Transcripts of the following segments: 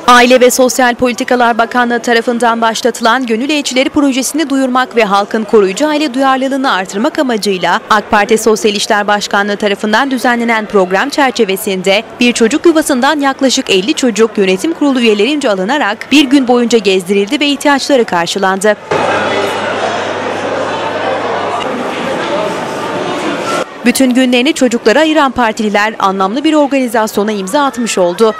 Aile ve Sosyal Politikalar Bakanlığı tarafından başlatılan Gönül Elçileri projesini duyurmak ve halkın koruyucu aile duyarlılığını artırmak amacıyla AK Parti Sosyal İşler Başkanlığı tarafından düzenlenen program çerçevesinde bir çocuk yuvasından yaklaşık 50 çocuk yönetim kurulu üyelerince alınarak bir gün boyunca gezdirildi ve ihtiyaçları karşılandı. Bütün günlerini çocuklara ayıran partililer anlamlı bir organizasyona imza atmış oldu.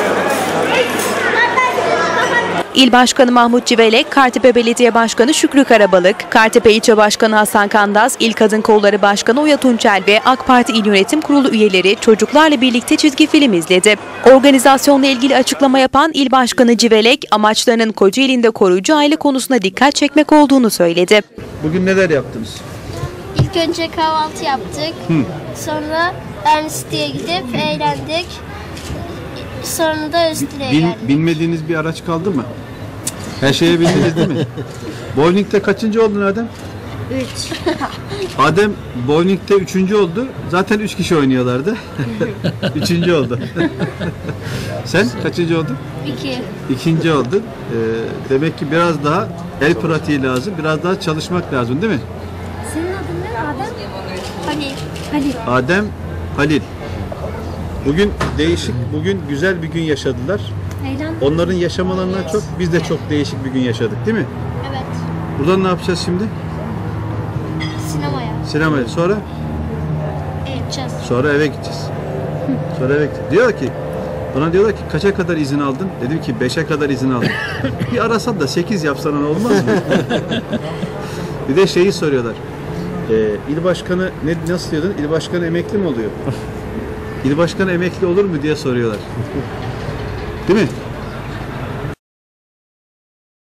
İl Başkanı Mahmut Civelek, Kartepe Belediye Başkanı Şükrü Karabalık, Kartepe İlçe Başkanı Hasan Kandaz, İl Kadın Kolları Başkanı Oya Tunçel ve AK Parti İl Yönetim Kurulu üyeleri çocuklarla birlikte çizgi film izledi. Organizasyonla ilgili açıklama yapan İl Başkanı Civelek, amaçlarının Kocaeli'nde koruyucu aile konusuna dikkat çekmek olduğunu söyledi. Bugün neler yaptınız? İlk önce kahvaltı yaptık. Sonra Ernst'e gidip eğlendik. Sonra da Öztürk'e geldik. Bilmediğiniz bir araç kaldı mı? Her şeye bildiniz değil mi? Bowling'de kaçıncı oldun Adem? 3. Adem bowling'de 3. oldu. Zaten 3 kişi oynuyorlardı. 3. oldu. Sen kaçıncı oldun? 2. 2. oldun. Demek ki biraz daha el pratiği lazım. Biraz daha çalışmak lazım değil mi? Senin adın ne Adem? Halil. Adem, Halil. Bugün değişik, bugün güzel bir gün yaşadılar. Eğlendik. Onların yaşamalarından çok biz de çok değişik bir gün yaşadık değil mi? Evet. Buradan ne yapacağız şimdi? Sinemaya. Sinemaya. Sonra? Gideceğiz. Sonra eve gideceğiz. Sonra eve gideceğiz. Bana diyorlar ki kaça kadar izin aldın? Dedim ki 5'e kadar izin aldım. Bir arasan da 8 yapsan olmaz mı? Bir de şeyi soruyorlar. İl başkanı nasıl diyordun? İl başkanı emekli mi oluyor? İl başkanı emekli olur mu diye soruyorlar. Değil mi?